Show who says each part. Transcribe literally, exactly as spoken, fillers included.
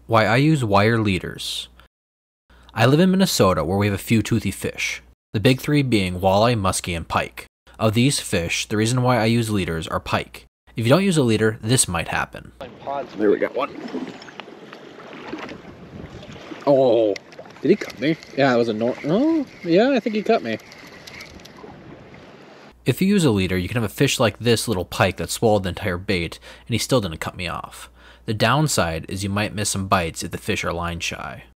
Speaker 1: Why I use wire leaders. I live in Minnesota where we have a few toothy fish, the big three being walleye, muskie, and pike. Of these fish, the reason why I use leaders are pike. If you don't use a leader, this might happen.
Speaker 2: There we got one. Oh, did he cut me? Yeah, it was a nor- Oh, yeah, I think he cut me.
Speaker 1: If you use a leader, you can have a fish like this little pike that swallowed the entire bait, and he still didn't cut me off. The downside is you might miss some bites if the fish are line shy.